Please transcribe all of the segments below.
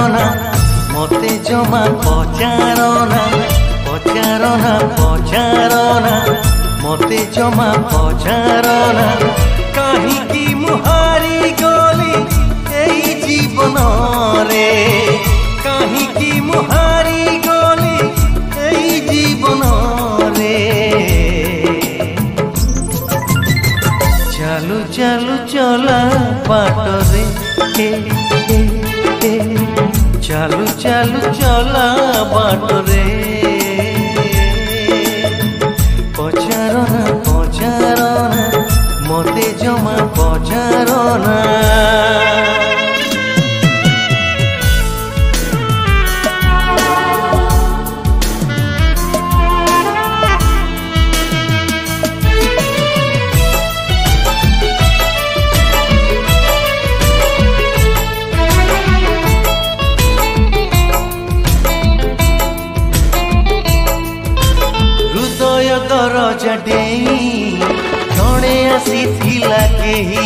पचारना मते जमा पचारना पचारना पचारना मते जमा पचारना कहीं की मुहारी गली एई जीवन रे कहीं की मुहारी गली एई जीवन रे चालू चालू चला बाट रे चालू चालू चला बाट रे पचारना पचारना मते जमा पचारना दरजा डेई जणे आसीथिला केही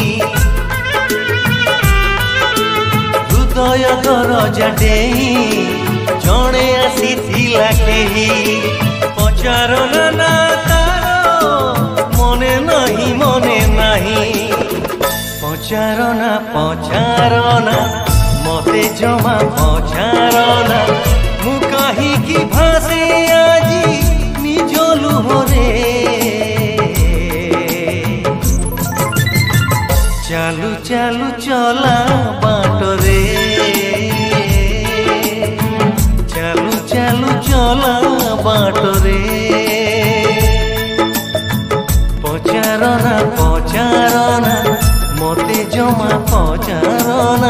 हृदय दरजा डेई जणे आसीथिला केही पचारना ना तारो मने नाही पचारना पचारना मते जमा पचारना मु कहीं की भासे आजी निजलु हरे चालू चालू चला बाट रे चालू चालू चला बाट रे पचारना पचारना मते जमा पचारना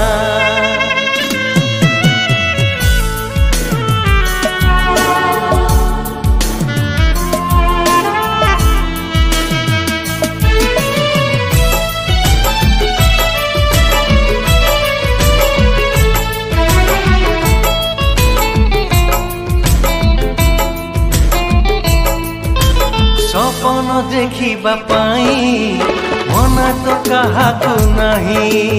सपन देखिबा पाई मना तो काहाकु नहीं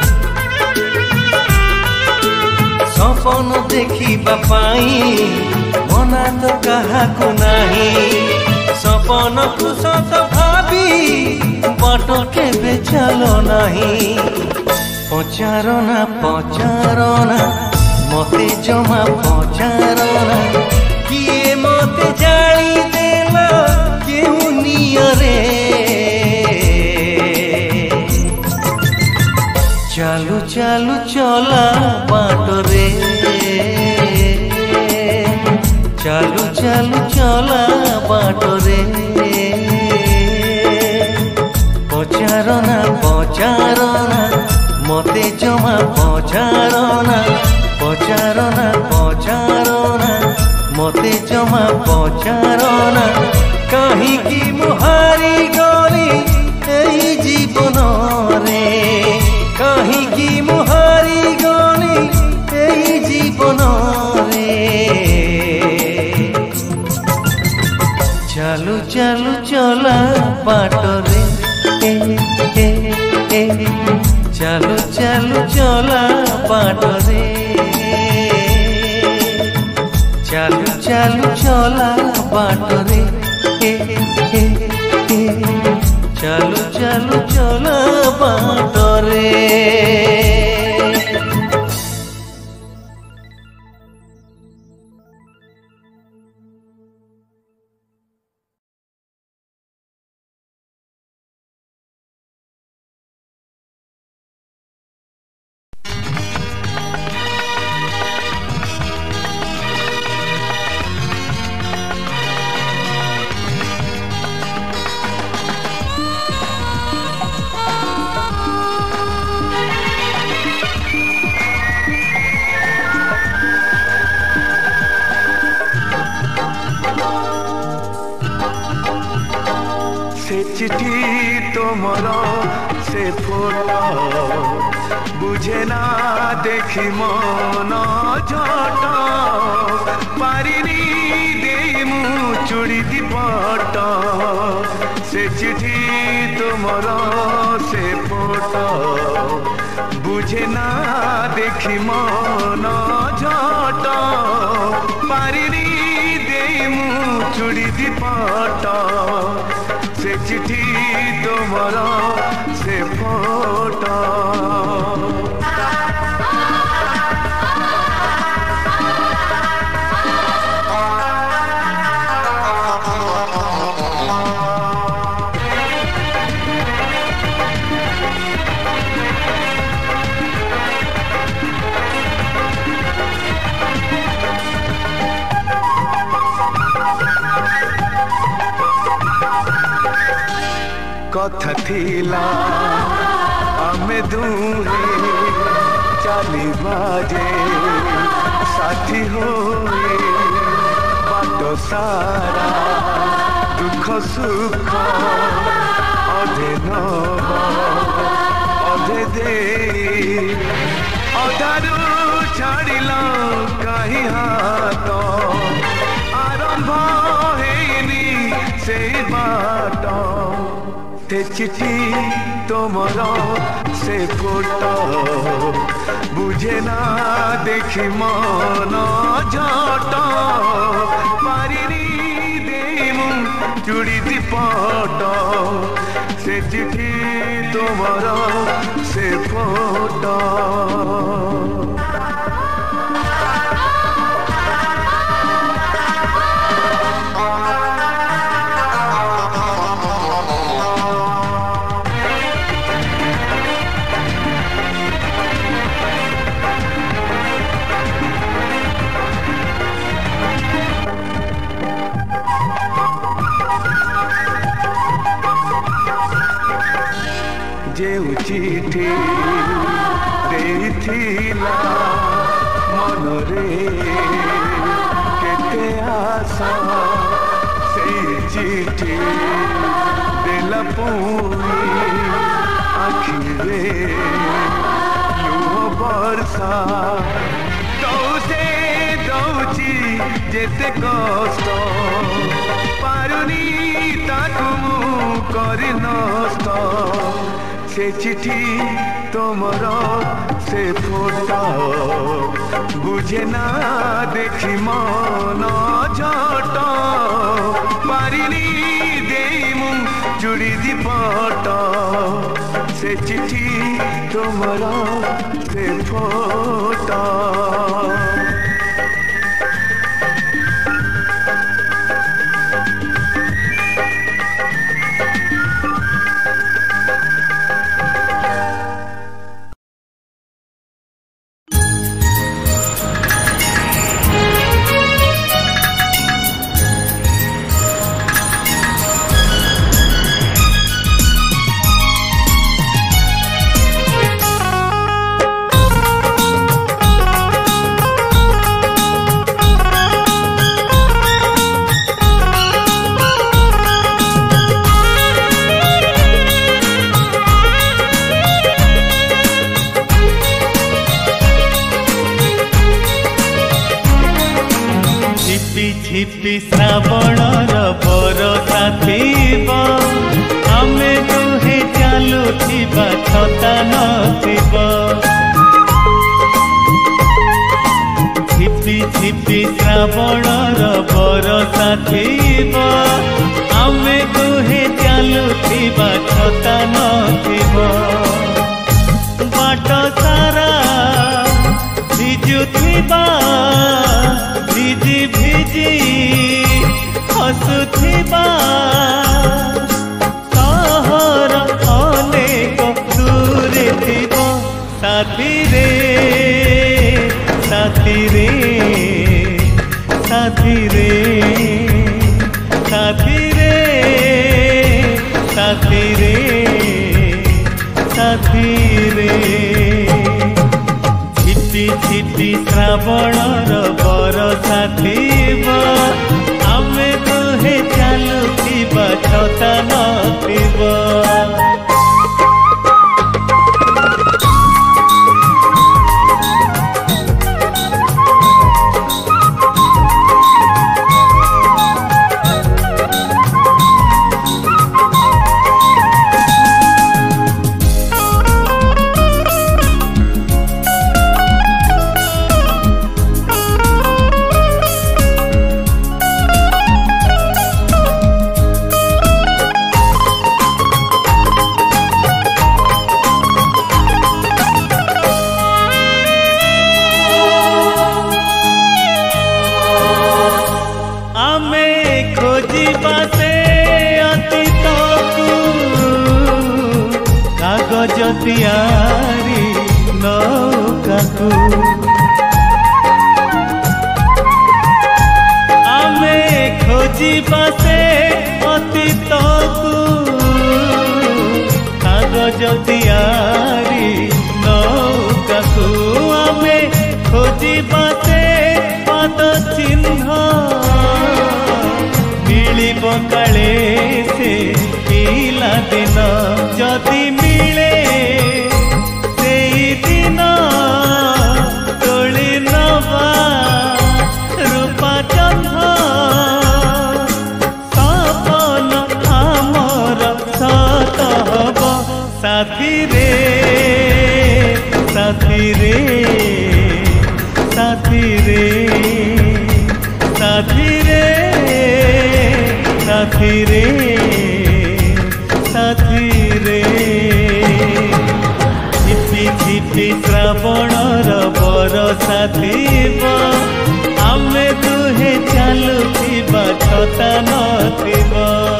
सपन देखिबा पाई मना तो काहाकु नहीं सपन को सत भाबी बाट केबे चलो नहीं पचारना पचारना मते जमा पचारना किए मते जाली देला केहू नियरे चालू चालू चला बाट रे चालू चालू चला बाट रे पचारना पचारना मते जमा पचारना पचारना पचारना मते जमा पचारना कहीं की मुहारी गली एई जीवन रे कहीं की मुहारी गली एई जीवन रे चालू चालू चला बाट रे चालू चालू चला बाट रे चालू चालू चला बाट रे चालू चालू चला बाट रे चिठी तोमर से फोटो बुझे ना देखी मन झट पारिनी दे मु चूड़ी दीपट से चिठी तोमर से फोटो बुझे ना देखी मन झट पारिनी दे मु चुड़ी दीपट से चिठी तुमर से फोटो कथा थिला आमे दुहे चाली बाजे साथी होए बाट सारा दुख सुख अधे नब अधे दे अधारू छाड़िल कहीं हाथ आरंभ हैनी से बाट ते चिठी तुमर से फोटो बुझे ना देखी मन झट पारिनी दे मु चुड़ी दीपट से चिठी तुमर से फोटो चिठी देथिला मनरे केते आशा से चिठी देला पुनी आखिरे लुह बरसा दौसे दौची जेते कष्ट पारुनी ताकु करि नष्ट से चिठी तुमर से फोटो बुझे ना देखी मन झट पारिनी दे मु चुड़ी दीपट से चिठी तुमर से फोटो झिपी श्रावणर बरसा थिबा आमे दुहे चालुथिबा छता नथिबा झिपी झिपी श्रावणर बरसा थिबा आमे दुहे चालुथिबा छता नथिबा बाट सारा भिजुथिबा भिजी भिजी हसुथिबा सहर अनेक दूरे थिबा साथी रे साथी रे साथी रे साथी रे साथी रे साथी रे झिपी झिपी श्रावणर बरसा थिबा आमे दुहे चालुथिबा छता नथिबा ତିଆରି ନୌକାକୁ ଆମେ ଖୋଜିବା ସେ ଅତୀତକୁ କାଗଜ ତିଆରି ନୌକାକୁ ଆମେ ଖୋଜିବା ସେ ପାଦ ଚିହ୍ନ ମିଳିବ କାଳେ ସେ ପିଲା ଦିନ ଯଦି ମିଳେ ସେଇଦିନ ତୋଳି ନବା ରୂପା ଚନ୍ଦ ସପନ ଆମର ସତ ହବ ସାଥିରେ ସାଥିରେ ସାଥିରେ ସାଥିରେ ସାଥିରେ ସାଥିରେ ଝିପି ଝିପି ଶ୍ରାବଣର ବରଷା ଥିବ ଆମେ ଦୁହେଁ ଚାଲୁଥିବା ଛତା ନଥିବ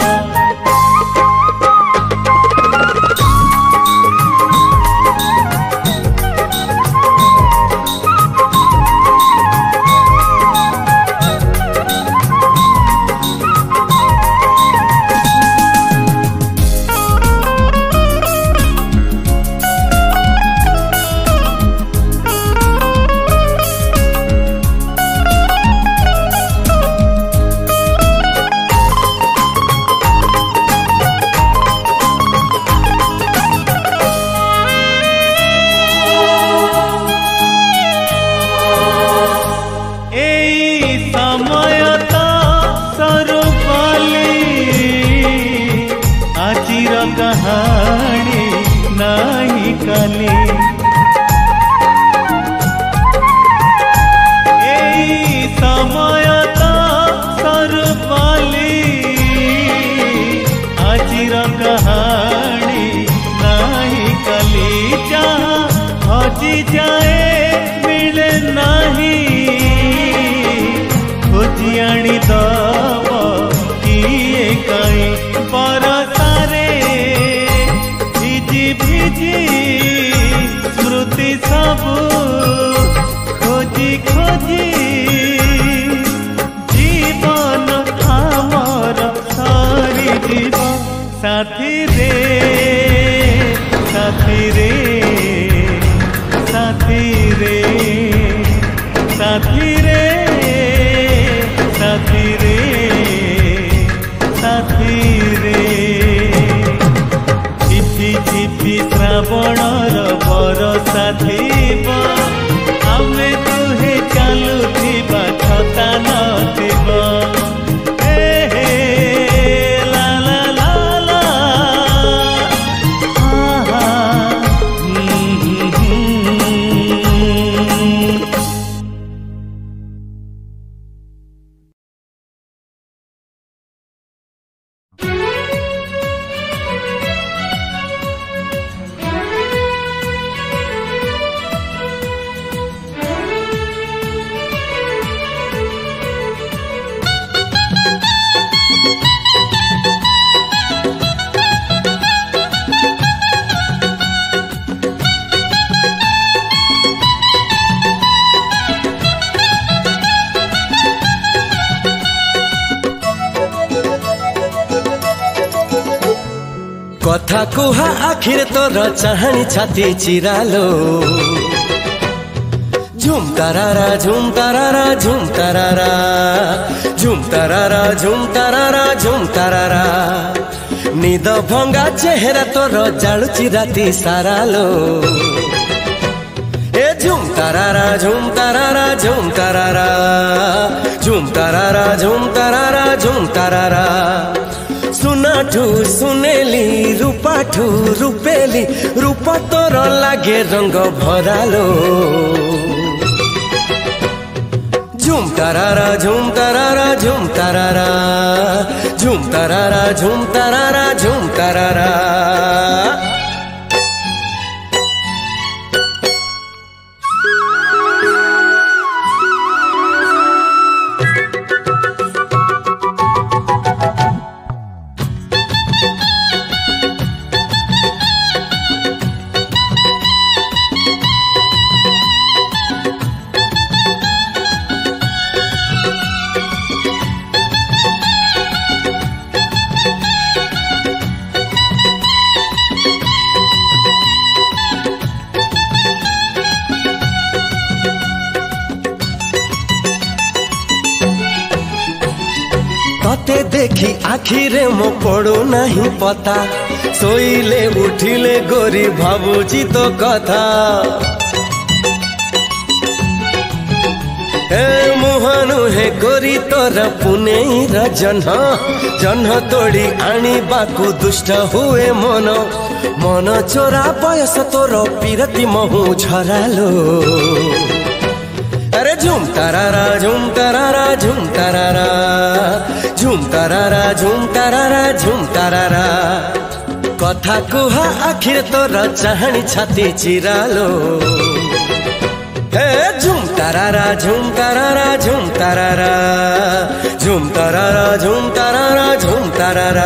कहानी नहीं काली एई समय तो सरपाली आजिर कहानी नहीं काली जहाँ हजी जाए मिले नहीं खोजी आनी दब किए कहीं बरसारे भिजी स्मृति सबू खोजी खोजी जीवन आमर सारी जीव साथी रे साथी रे साथी रे साथी रे साथी रे साथी रे ଝିପି ଶ୍ରାବଣର ବରଷା ଥିବ ଆମେ ଦୁହେଁ ଚାଲୁଥିବା ଛତା ନଥିବ ଲା ଲା ଲା ଲା कथा कुहा आखिर तोर चाहनी छाती चिरालो झुम तारारा झुम तारारा झुम तारारा झुम तारारा झुम तारारा झुम तारारा निद भंगा चेहरा तोर जालुची राती सारालो ए झुम तारारा झुम तारारा झुम तारारा झुम तारारा झुम तारारा झुम तारारा सुनाठू सुनेली रूपाठू रूपेली रूपा तोर लागे रंग भरालो झुम तारारा झुम तारारा झुम तारारा झुम तारारा झुम तारारा झुम तारारा देखी आखिरे मो पड़ू नहीं पता शोइले उठिले गोरी भाबुची तो कथा मुहानु हे गोरी तोर पुनेर जन्ह तोड़ी आनी बाकू दुष्ट हुए मन मन चोरा बयस तोर पीरती महु झरालो अरे झुम तारारा झुम तारारा झुम तारारा झुम तारारा झुम तारारा झुम तारारा कथा कुहा आखिर तोर चाहनी छाती चिरालो झुम तारारा झुम तारारा झुम तारारा झुम तारारा झुम तारारा झुम तारारा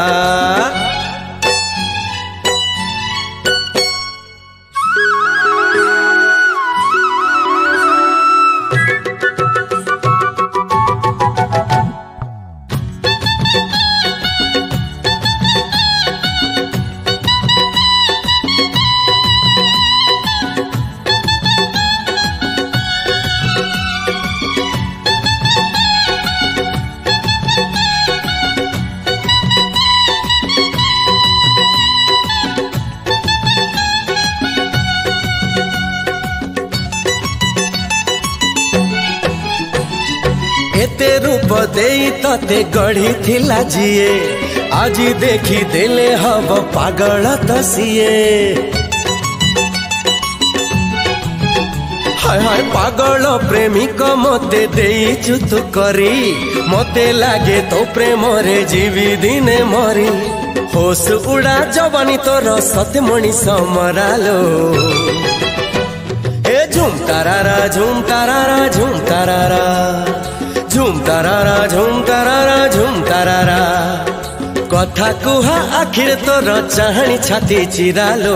एते रूप देई तते गढ़ी थिला जिए आज देखी देले हब पागल तसिए हाय हाय पागल प्रेमिक मते देई चुतु करी मते लागे तो प्रेम रे जीवी दिने मरी होश उड़ा जवानी तोर सत्य मनीष मरालो झुम तारारा झुम तारारा झुम तारारा झुम तारारा झुम तारारा झुम तारारा कथा कुहा आखिर तोर चाहनी छाती चिरालो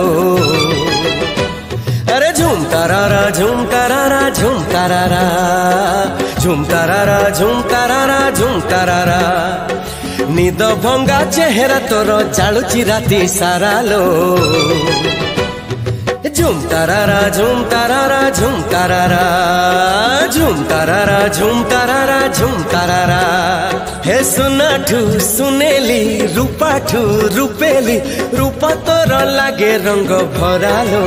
अरे झुम तारारा झुम तारारा झुम तारारा झुम तारारा झुम तारारा झुम तारारा निद भंगा चेहरा तोर जालुची राती सारालो झुम तारारा झुम तारारा झुम तारारा झुम तारारा झुम तारारा झुम तारारा हे सुनाठू सुनेली रूपाठू रूपेली रूपा तोर लागे रंग भरालो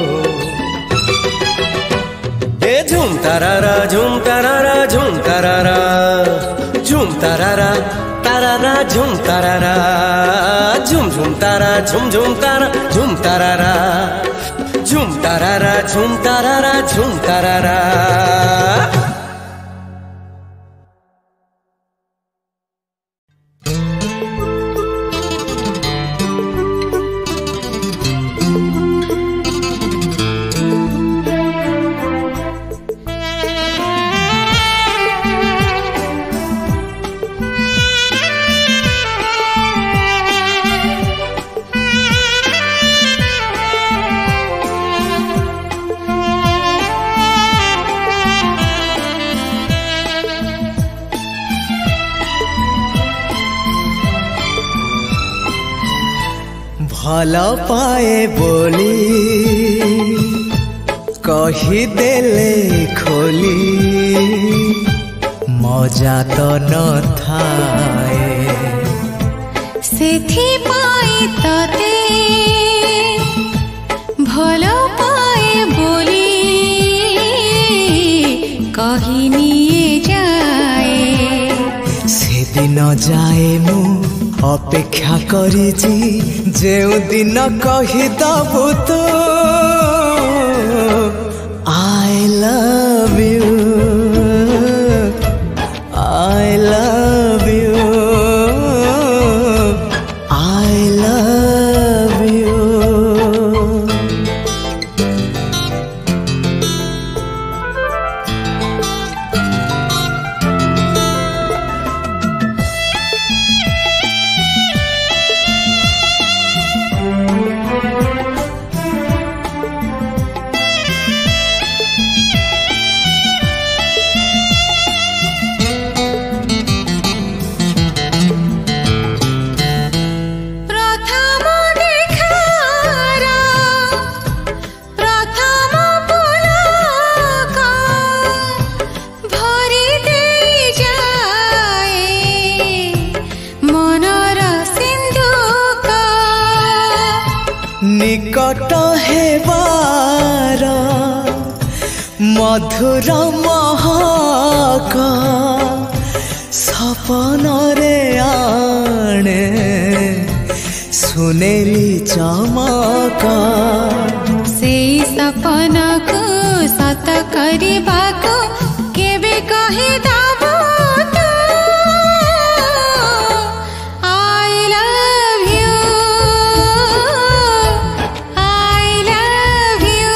हे झुम तारारा झुम तारारा झुम तारारा झुम तारारा तारारा झुम तारारा झुम झुम तारा झुम झुम तारा झुम तारारा झुम तारारा झुम तारारा झुम तारारा भल पाए बोली कही देले खोली मजा तो न थाए सेथि पाए तते भल पाए बोली कही निये जाए से दिन जाए मु अपेक्षा करिछि जेउ दिन कहि दबु तो I love you I love you I love you मधुर महक सपन रे आणे सुनेली चमक से सपन को सत करबा को केबे कहि दाबो तो I love you I love you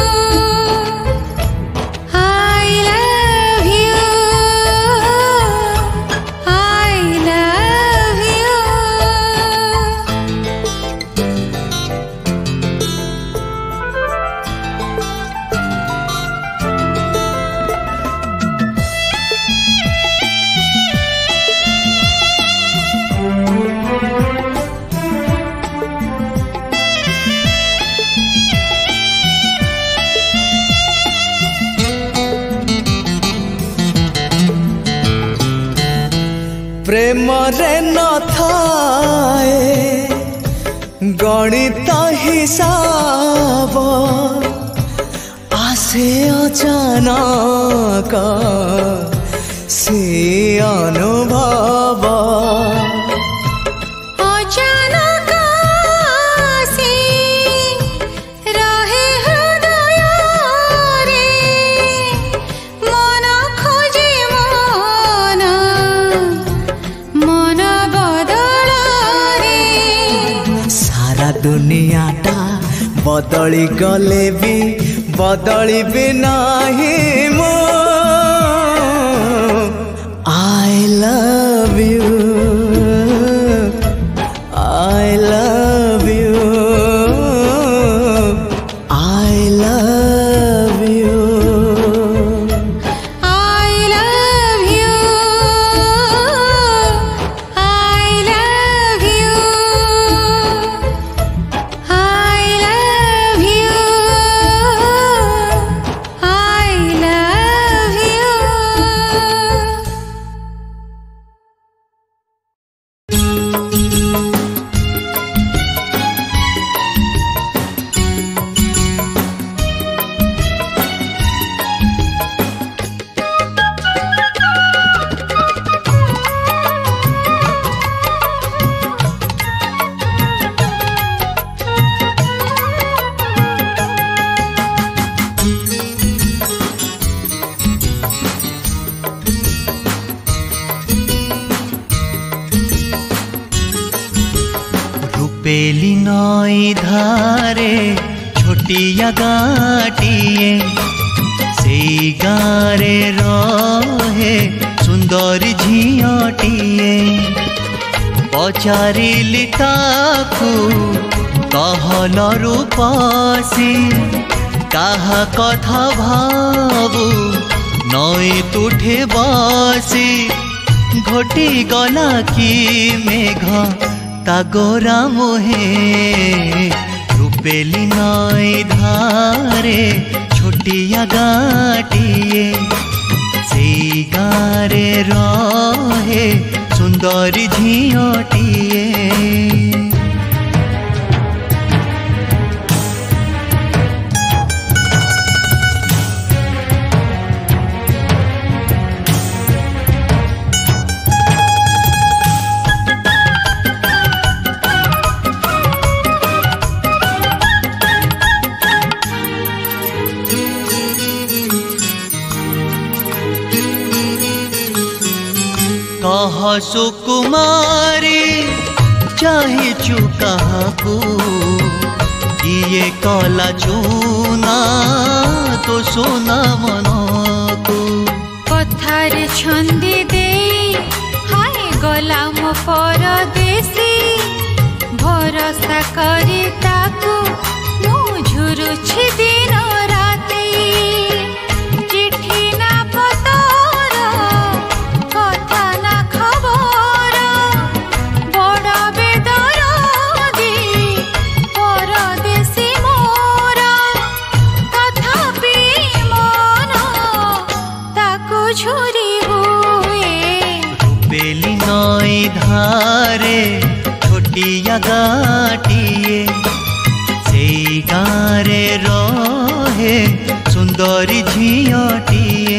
I love you I love you. प्रेम रे न थाए गणित हिसाब आसे अचानक से अनुभव अचानक से रहे हृदय रे मन खोजे मन मन बदल रे सारा दुनियाटा बदली गले भी बदली भी नहीं मो I love you I love you I love you I love you I love you I love you I love you। रूपेली नई धारे छोटिया गाटिए से गारे रहे सुंदर झियटिए पचारिली ताकू कहल रूपसी काहा कथा भाबू नई तुठे बसी घटी गला कि मेघ तागोरा मोहे रूपेली नई धारे छोटिया गाटिए से गारे रहे सुंदर झियटिए कह सुकुमारी चाहे चुकाकू किए कला चूना तो सोना मनकू कथार छंदी दे हाय गला मो परदेसी भरोसा करी ताकू मु झुरुछि दिन राती चिट्ठी ना पतर कथा ना खबर बड़ बेदरदी परदेसी मोर तथापि मन ताकू झुरी हुए रूपेली नई धारे छोटिया गाटिए से गारे रहे सुंदर सुंदरी झियाटिए।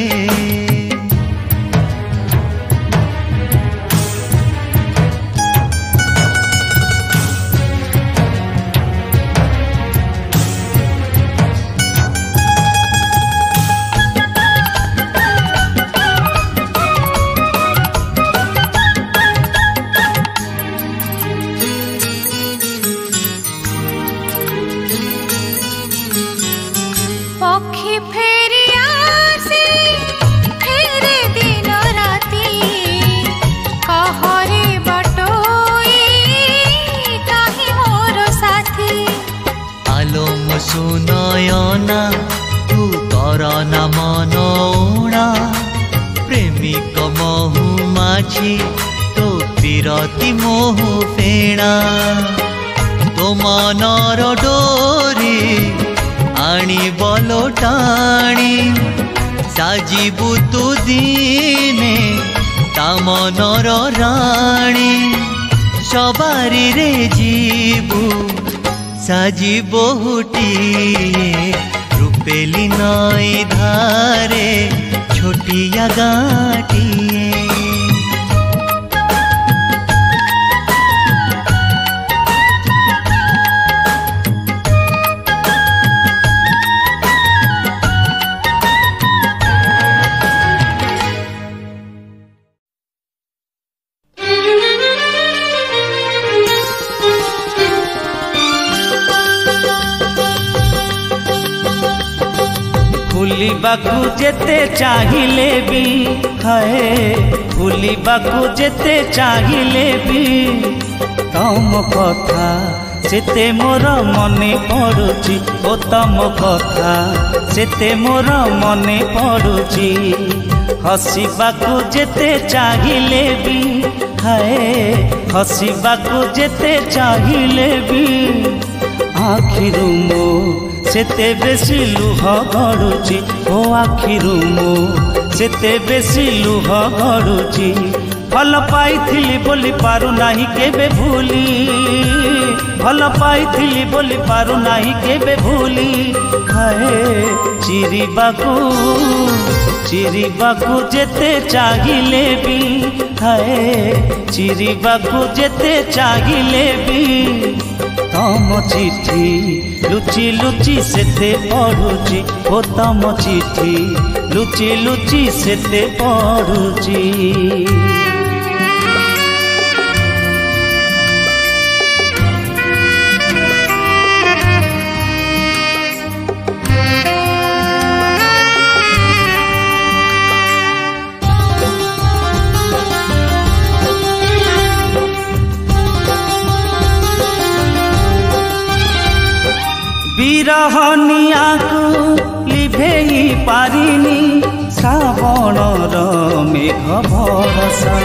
पक्षी फेरी आसे फेरे दिन राती कहरे बटोई काहे मोर साथी। आलोम सुनयना तू करना मनौणा प्रेमिक महु माझी तो विरति मोहु फेणा। तो मनर डोरी आनी बलो टाणी साजिबु तू दिने ता मनर राणी। सवारी रे जीबु साजी बहुटिए रूपेली नई धारे छोटिया गाटिए। भूलिबाकू जेते चाहिए भी है भूलिबाकू जेते चाहिए भी तम कथा सेते मोर मने पड़ुची। ओ तम कथा सेते मोर मने पड़ुची। हसीबाकू जेते चाहिए भी है हसीबाकू जेते चाहिए भी आखिरु मो सेते बेसी लुह गड़ुची। ओ आखिरु मो सेते बेसी लुह गड़ुची। भल पाइथिली बोली पारु नाही केबे भूली भल पाइथिली बोली पारु नाही केबे भूली। हाय चिरिबाकू जेते चाहिए भी है चिरिबाकू जेते चाहिए भी तम चिठी लुचि लुचि सेते पढ़ुची। ओ तम चिठी लुचि लुचि सेते पढ़ुची। बिरहनिया को लिभेई पारिनी श्रावणर मेघ भरसा।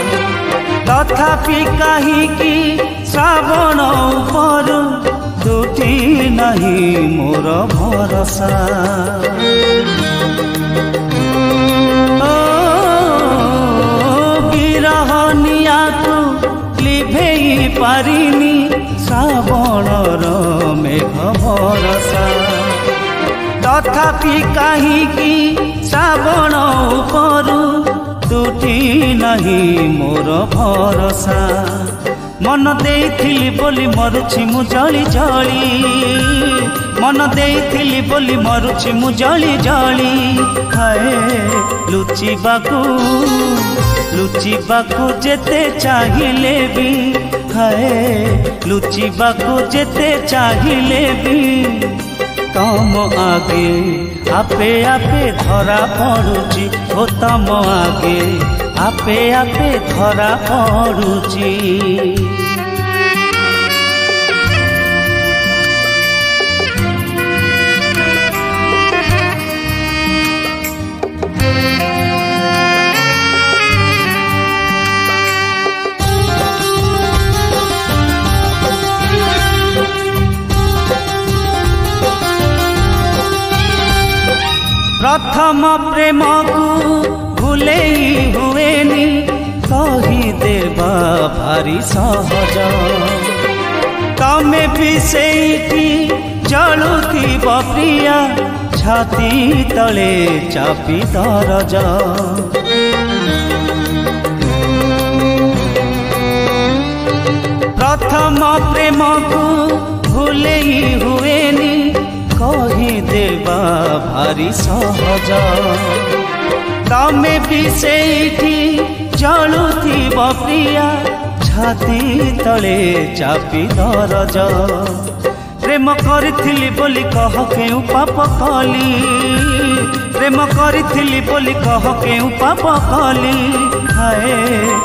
तथापि काहीकि श्रावण उपर दुटी नहीं मोर भरसा। बिरहनिया को लिभेई पारिनी श्रावणर मेघ भरसा। तथापि काहीकि श्रावण उपरु टूटी नहीं मोर भरसा। मन देइथिली बोली मरुछि मु जली जली मन देइथिली बोली मरुछि मु जली जली। हाय लुचिबाकू जेते चाहिए भी है लुचिबाकू जेते चाहिए भी तम आगे आपे आपे धरा पड़ुची। ओ तम आगे आपे आपे धरा पड़ुची। प्रथम प्रेम को भूले हुएनी कही देवा भारी सहज। तमे भी सेठी जलुथिब प्रिया छाती तले चापी दरज प्रथम प्रेम को भूले हुएनी कही देवा भारी सहज तमे भी सेठी जलुथिब प्रिया छाती तले चापी दरज प्रेम करिथिली बोली कह केउ पाप कली प्रेम करिथिली बोली कह केउ पाप कली हाय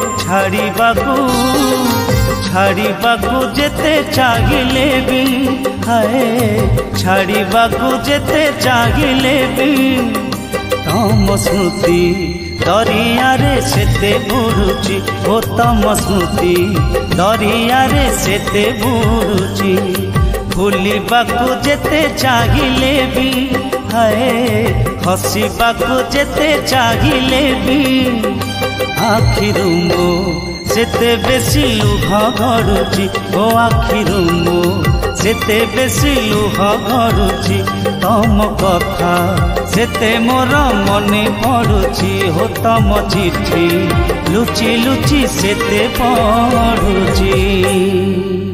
छाड़ीबाकू जेते चाहिए भी हाय छाड़ीबाकू जेते चाहिए भी तम स्मृति दरिया रे सेते बुड़ुची ओ तम स्मृति दरिया रे सेते बुड़ुची भूलिबाकू जेते चाहिए भी हाय हसीबाकू जेते चाहिए भी आखिरु मो सेते बेसी लुह गड़ुची ओ आखिरु मो सेते बेसी लुह गड़ुची तम कथा सेते मोर मने पड़ुची हो तम चिठी लुची लुची सेते पड़ुची।